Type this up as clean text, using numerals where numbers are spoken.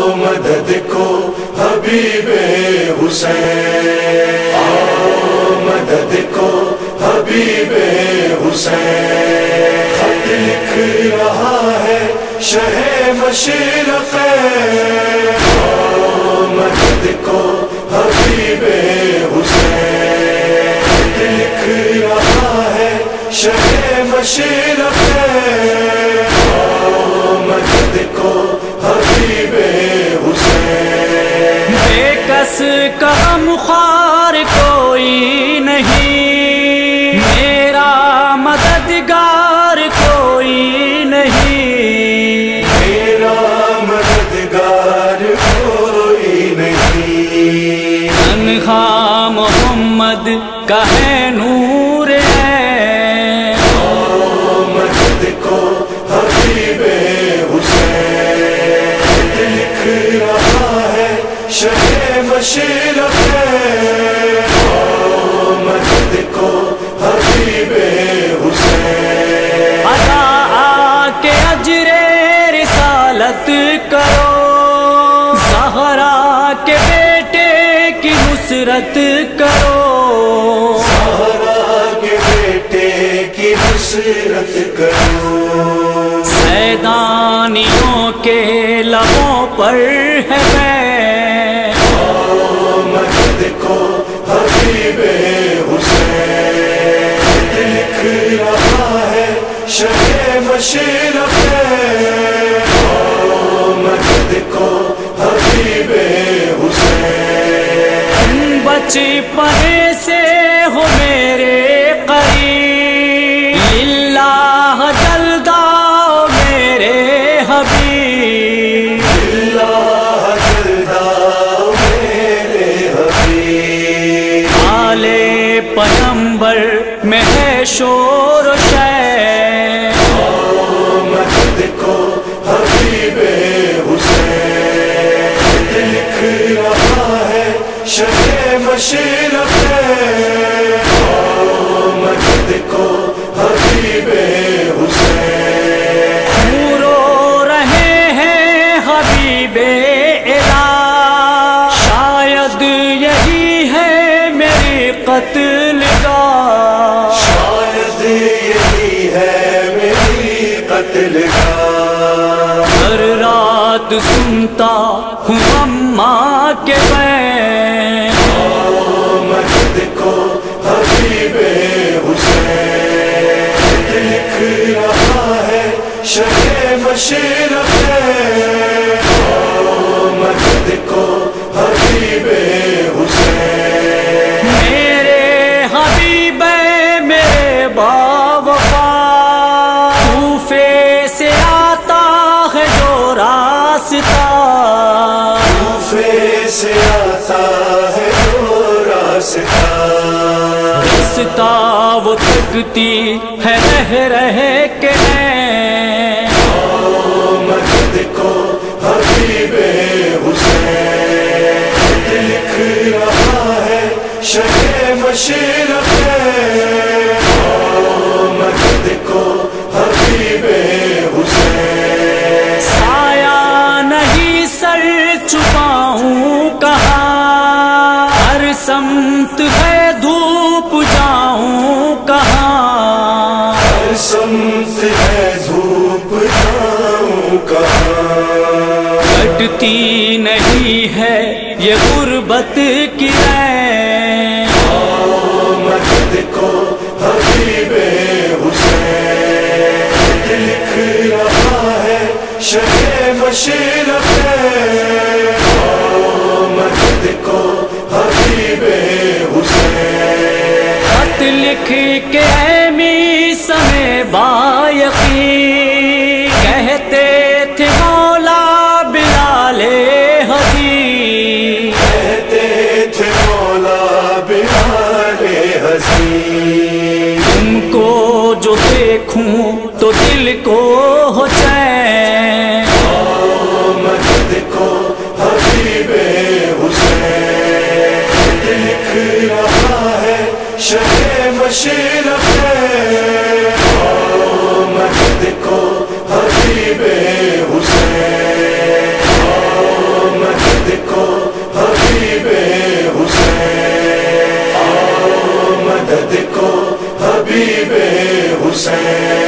مدد کو حبیب حسین، مدد کو حبیب حسین، خط لکھ رہا ہے شہ مشرق، مدد کو حبیب حسین، خط لکھ رہا ہے شہ مشرق، مدد کو حبیب حسین۔ بے کس کا غمخوار کوئی نہیں، میرا مددگار کوئی نہیں، میرا مددگار کوئی نہیں، تنہا محمد کا ہے نور ہے، مدد کو حبیب حسین، لکھ رہا ہے شہ مشرق، مدد کو حبیب حسین۔ ادا آ کے اجر رسالت کرو، زہرا کے بیٹے کی نصرت کرو، زہرا کے بیٹے کی نصرت کرو، سیدانیوں کے لبوں پر ہے میں، مدد کو حبیب حسین، لکھ رہا ہے شہ مشرق، مدد کو حبیب حسین۔ بچپن سے ہو میرے قریب، اللہ جلدا میرے حبیب، اللہ جلدا میرے حبیب، آل پیغمبر میں ہے شور و شور، مدد کو حبیب حسین، لکھ رہا ہے شہ مشرق، مدد کو حبیب حسین۔ رو رہے ہیں حبیب الہ، شاید یہی ہے میری قتل گاہ، شاید یہی ہے میری قتل گاہ، ہر رات سنتا ہوں اماں کے بین، مدد کو حبیب حسین، لکھ رہا ہے شہ مشرق، مدد کو حبیب حسین۔ میرے حبیب میرے باوفا، کوفے سے آتا ہے جو راستہ، کوفے سے آتا ہے جو راستہ، رستہ وہ تکتی ہے رہ کے میں، مدد کو حبیب حسین، لکھ رہا ہے شہ مشرق، مدد کو حبیب حسین۔ سایہ نہیں سر چھپاؤں کہاں، ہر سمت ہے دھوپ جاؤں کہاں، ہر سمت ہے دھوپ جاؤں کہاں، کٹتی نہیں ہے یہ غربت کی رین، مدد کو حبیب حسین، لکھ رہا ہے شہ مشرق، مدد کو حبیب حسین۔ خط لکھ کے امی سمے بایقین کہتے تھے مولا بلال حزین، کہتے تھے مولا بلال حزین، تم کو جو دیکھوں تو دل کو ہو چین، مدد کو حبیب حسین، لکھ رہا ہے شہ مشرق، مدد کو حبیب حسین۔ حسین